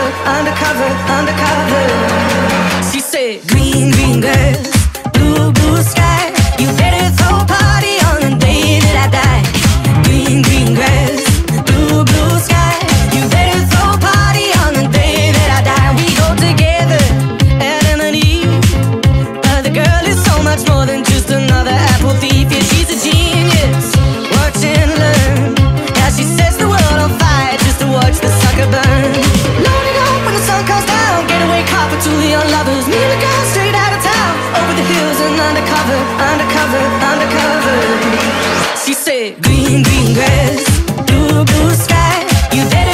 undercover, undercover. She said, green, green grass, blue, blue sky. You better throw a party on the day that I die. Green, green grass, blue, blue sky. You better throw a party on the day that I die. We go together, Adam and Eve. But the girl is so much more than just another apple thief. Yeah, she's a genius. Watch and learn. Now she sets the world on fire just to watch the sucker burn. Loading up when the sun comes down. Getaway car for two young lovers. Me and the girl straight out of town. Over the hills and undercover, undercover, undercover. She said, green, green grass, blue, blue sky. You better